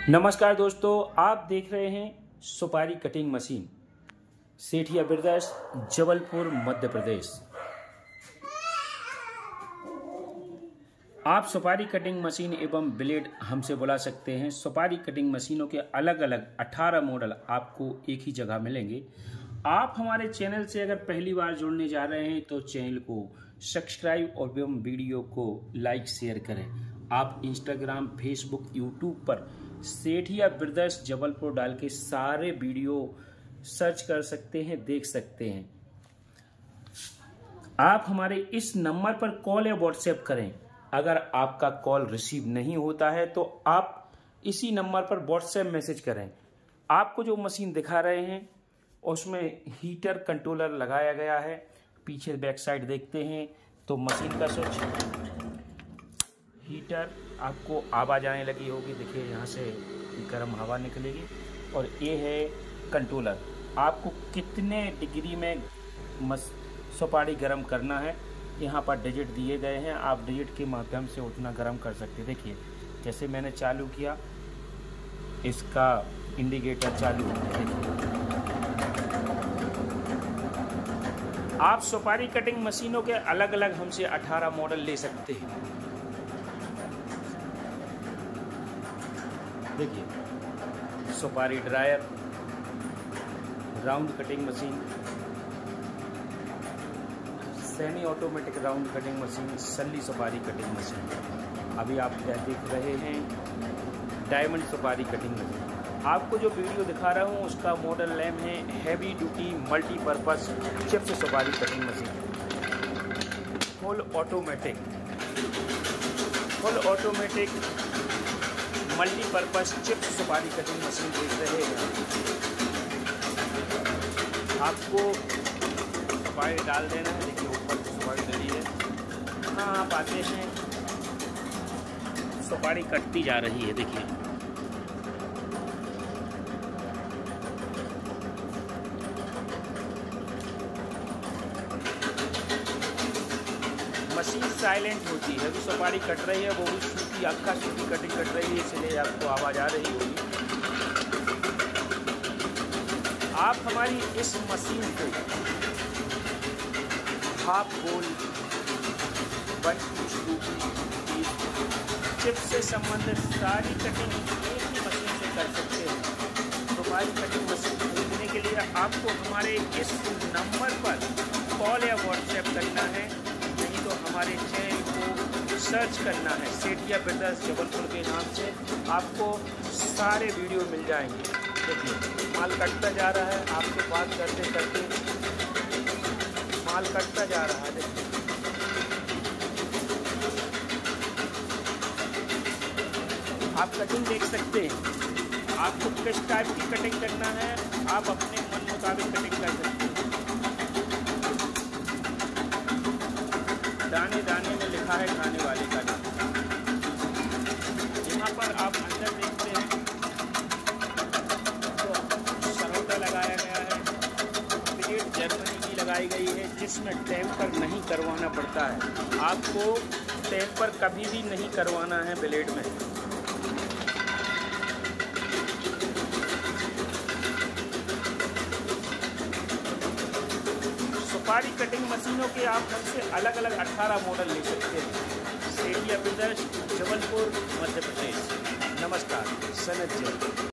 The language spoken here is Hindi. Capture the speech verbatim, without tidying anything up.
नमस्कार दोस्तों, आप देख रहे हैं सुपारी cutting machine Sethia brothers, Jabalpur, Madhya Pradesh. आप सुपारी कटिंग मशीन एवं ब्लेड हमसे बुला सकते हैं। सुपारी कटिंग मशीनों के अलग अलग अठारह मॉडल आपको एक ही जगह मिलेंगे। आप हमारे चैनल से अगर पहली बार जुड़ने जा रहे हैं तो चैनल को सब्सक्राइब और एवं वीडियो को लाइक शेयर करें। आप इंस्टाग्राम, फेसबुक, यूट्यूब पर सेठिया ब्रदर्स जबलपुर डाल के सारे वीडियो सर्च कर सकते हैं, देख सकते हैं। आप हमारे इस नंबर पर कॉल या व्हाट्सएप करें। अगर आपका कॉल रिसीव नहीं होता है तो आप इसी नंबर पर व्हाट्सएप मैसेज करें। आपको जो मशीन दिखा रहे हैं उसमें हीटर कंट्रोलर लगाया गया है। पीछे बैक साइड देखते हैं तो मशीन का स्विच, हीटर, आपको आवाज आने लगी होगी। देखिए यहाँ से गर्म हवा निकलेगी। और ये है कंट्रोलर, आपको कितने डिग्री में मस सुपारी गर्म करना है यहाँ पर डिजिट दिए गए हैं। आप डिजिट के माध्यम से उतना गर्म कर सकते हैं। देखिए जैसे मैंने चालू किया, इसका इंडिकेटर चालू हो गया। देखिए आप सुपारी कटिंग मशीनों के अलग अलग हमसे अठारह मॉडल ले सकते हैं। देखिए सुपारी dryer, round cutting machine, semi automatic round cutting machine, सल्ली सुपारी कटिंग मशीन। अभी आप क्या देख रहे हैं, डायमंड सुपारी कटिंग मशीन। आपको जो वीडियो दिखा रहा हूँ उसका मॉडल नेम है हैवी ड्यूटी मल्टीपर्पज चिप्स सुपारी cutting machine. Full automatic full automatic multipurpose chips सुपारी कटिंग मशीन देख रहे हैं। आपको सुपारी डाल देना है। देखिए ऊपर सुपारी डली है। हाँ, आप आते हैं, सुपारी कटती जा रही है। देखिए मशीन साइलेंट होती है। अभी सुपारी कट रही है, वो भी सूखी, अक्का सूखी कटिंग कट रही है, इसलिए आपको आवाज़ आ रही होगी। आप हमारी इस मशीन को हाफ गोल, वन चिप्स से संबंधित सारी कटिंग एक ही मशीन से कर सकते हैं। सुपारी कटिंग मशीन खरीदने के लिए आपको हमारे इस नंबर पर कॉल या व्हाट्सएप करना है, नहीं तो हमारे चैनल को सर्च करना है सेठिया ब्रदर्स जबलपुर के नाम से। आपको सारे वीडियो मिल जाएंगे। देखिए माल कटता जा रहा है, आपसे बात करते करते माल कटता जा रहा है। देखिए आप कटिंग देख सकते हैं। आपको किस टाइप की कटिंग करना है, आप अपने मन मुताबिक कटिंग कर सकते हैं। दाने दाने में लिखा है खाने वाले का नाम। यहाँ पर आप अंदर देखते हैं तो सरोटा लगाया गया है। प्लेट जर्मनी की लगाई गई है, जिसमें टेम्पर नहीं करवाना पड़ता है। आपको टेम्पर कभी भी नहीं करवाना है ब्लेड में। सुपारी कटिंग मशीनों के आप हमसे अलग अलग अठारह मॉडल ले सकते हैं। सेठिया ब्रदर्स, जबलपुर, मध्य प्रदेश। नमस्कार, सनत जय।